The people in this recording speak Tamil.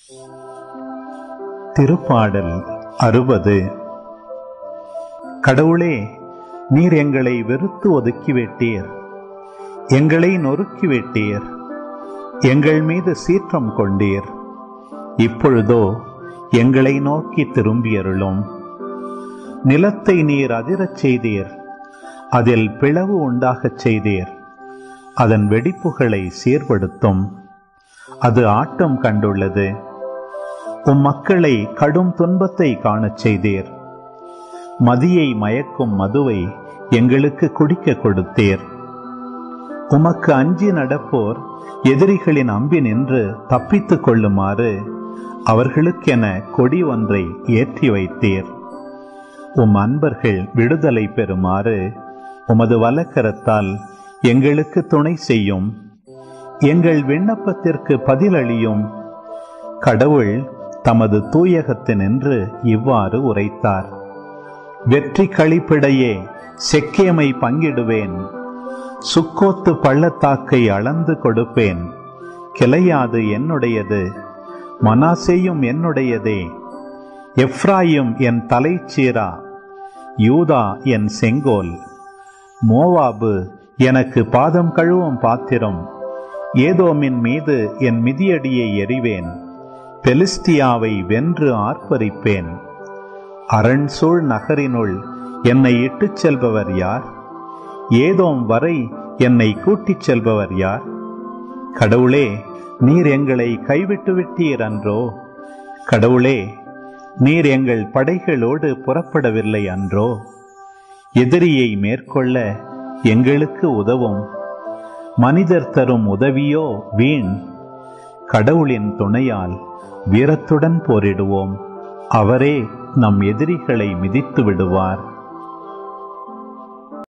திருப்பாடல் 60. கடவுளே, நீர் எங்களை வெறுத்து ஒதுக்கிவிட்டீர், எங்களை நொறுக்கிவிட்டீர், எங்கள் மீது சீற்றம் கொண்டீர். இப்பொழுதோ எங்களை நோக்கி திரும்பியருளும். நிலத்தை நீர் அதிரச் செய்தீர், அதில் பிளவு உண்டாகச் செய்தீர். அதன் வெடிப்புகளை சீர்படுத்தும். அது ஆட்டம் கண்டுள்ளது. உம் மக்களை கடும் துன்பத்தை காணச் செய்தீர். மதியை மயக்கும் மதுவை எங்களுக்கு குடிக்க கொடுத்தீர். உமக்கு அஞ்சி நடப்போர் எதிரிகளின் அம்பினின்று தப்பித்துக் கொள்ளுமாறு அவர்களுக்கென கொடி ஒன்றை ஏற்றி வைத்தீர். உம் அன்பர்கள் விடுதலை பெறுமாறு உமது வலக்கரத்தால் எங்களுக்கு துணை செய்யும். எங்கள் விண்ணப்பத்திற்கு பதிலளியும். கடவுள் தமது தூயகத்தினின்று இவ்வாறு உரைத்தார்: வெற்றி களிப்பிடையே செக்கேமை பங்கிடுவேன். சுக்கோத்து பள்ளத்தாக்கை அளந்து கொடுப்பேன். கிளையாது என்னுடையது, மனாசேயும் என்னுடையதே. எப்ராயிம் என் தலைச்சீரா, யூதா என் செங்கோல். மோவாபு எனக்கு பாதம் கழுவும் பாத்திரம். ஏதோமின் மீது என் மிதியடியை எறிவேன். பெலிஸ்தியாவை வென்று ஆர்ப்பரிப்பேன். அரண்சூழ் நகரினுள் என்னை இட்டுச் செல்பவர் யார்? ஏதோம் வரை என்னை கூட்டிச் செல்பவர் யார்? கடவுளே, நீர் எங்களை கைவிட்டு விட்டீர் அன்றோ? கடவுளே, நீர் எங்கள் படைகளோடு புறப்படவில்லை அன்றோ? எதிரியை மேற்கொள்ள எங்களுக்கு உதவும். மனிதர் தரும் உதவியோ வீண். கடவுளின் துணையால் வீரத்துடன் போரிடுவோம். அவரே நம் எதிரிகளை மிதித்து விடுவார்.